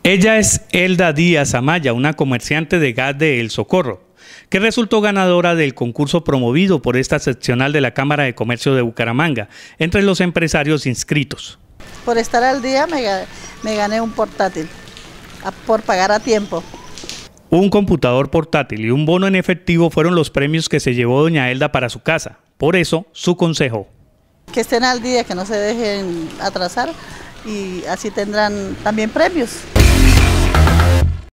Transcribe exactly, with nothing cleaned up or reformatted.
Ella es Elda Díaz Amaya, una comerciante de gas de El Socorro, que resultó ganadora del concurso promovido por esta seccional de la Cámara de Comercio de Bucaramanga, entre los empresarios inscritos. Por estar al día me, me gané un portátil, a, por pagar a tiempo. Un computador portátil y un bono en efectivo fueron los premios que se llevó doña Elda para su casa. Por eso, su consejo: que estén al día, que no se dejen atrasar y así tendrán también premios.